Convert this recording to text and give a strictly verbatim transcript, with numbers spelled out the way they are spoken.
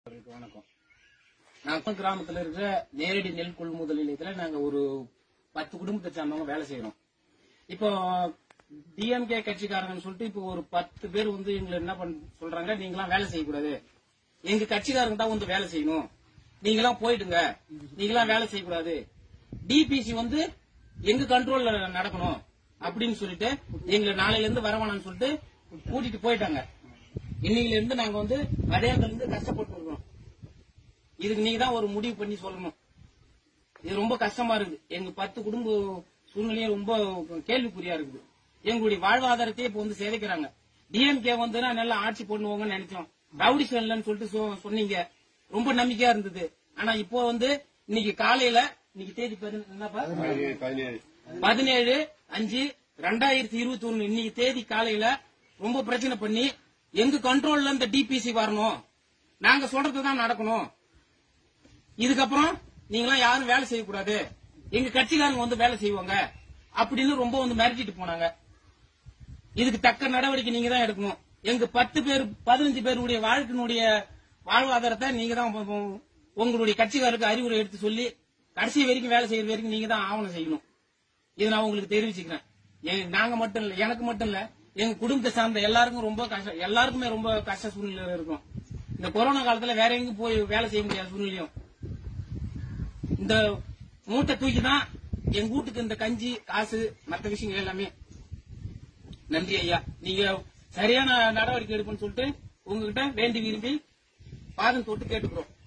வணக்கம். நாங்கள் கிராமத்தில் இருக்கிற நேரடி நெல் கொள்முதல் நிலையத்துல நாங்க ஒரு பத்து குடும்பத்தை சார்ந்தவங்க வேலை செய்யறோம். இப்போ டிஎம்கே கட்சிக்காரங்கன்னு சொல்லிட்டு இப்போ ஒரு பத்து பேர் வந்து எங்களை என்ன பண்ண சொல்றாங்க, நீங்களாம் வேலை செய்யக்கூடாது, எங்க கட்சிக்காரங்க தான் வந்து வேலை செய்யணும், நீங்களாம் போயிடுங்க, நீங்களாம் வேலை செய்யக்கூடாது, டிபிசி வந்து எங்க கண்ட்ரோல்ல நடக்கணும் அப்படின்னு சொல்லிட்டு எங்களை நாளையில இருந்து வரவானான்னு சொல்லிட்டு கூட்டிட்டு போயிட்டாங்க. இன்னையில இருந்து நாங்க வந்து அடையாளத்துல இருந்து கஷ்டப்பட்டு இருக்கோம். இதுக்கு நீங்க தான் ஒரு முடிவு பண்ணி சொல்லணும். இது ரொம்ப கஷ்டமா இருக்குது. எங்க பத்து குடும்ப சூழ்நிலையும் ரொம்ப கேள்விக்குறியா இருக்குது. எங்களுடைய வாழ்வாதாரத்தையே இப்ப வந்து சேதைக்கிறாங்க. டிஎம்கே வந்து நல்லா ஆட்சி பண்ணுவாங்கன்னு நினைச்சோம். ரவுடி செல்லன்னு சொல்லிட்டு சொன்னீங்க, ரொம்ப நம்பிக்கையா இருந்தது. ஆனா இப்போ வந்து இன்னைக்கு காலையில இன்னைக்கு தேதி பதினேழு அஞ்சு ரெண்டாயிரத்தி இருபத்தி ஒன்னு இன்னைக்கு தேதி காலையில ரொம்ப பிரச்சனை பண்ணி எங்க கண்ட்ரோல்ல இந்த டிபிசி வரணும், நாங்க சொல்றதுதான் நடக்கணும், இதுக்கப்புறம் நீங்களாம் யாரும் வேலை செய்யக்கூடாது, எங்க கட்சிக்காரங்க வந்து வேலை செய்வாங்க அப்படின்னு ரொம்ப வந்து மிரட்டிட்டு போனாங்க. இதுக்கு தக்க நடவடிக்கை நீங்க தான் எடுக்கணும். எங்க பத்து பேர் பதினஞ்சு பேருடைய வாழ்க்கையினுடைய வாழ்வாதாரத்தை நீங்க தான் உங்களுடைய கட்சிக்காரருக்கு அறிவுரை எடுத்து சொல்லி கடைசி வரைக்கும் வேலை செய்யற வரைக்கும் நீங்க தான் ஆவணம் செய்யணும். இதை நான் உங்களுக்கு தெரிவிச்சுக்கிறேன். நாங்க மட்டும் இல்ல, எனக்கு மட்டும் இல்ல, எங்க குடும்பத்தை சார்ந்த எல்லாருக்கும் ரொம்ப கஷ்டம், எல்லாருக்குமே ரொம்ப கஷ்ட சூழ்நிலை இருக்கும். இந்த கொரோனா காலத்துல வேற எங்கும் போய் வேலை செய்ய முடியாத சூழ்நிலையும் இந்த மூட்டை தூக்கி தான் எங்க வீட்டுக்கு இந்த கஞ்சி காசு மற்ற விஷயங்கள் எல்லாமே. நன்றி ஐயா, நீங்க சரியான நடவடிக்கை எடுப்பேன்னு சொல்லிட்டு உங்ககிட்ட வேண்டி விரும்பி பாதம் தொட்டு கேட்டுக்கிறோம்.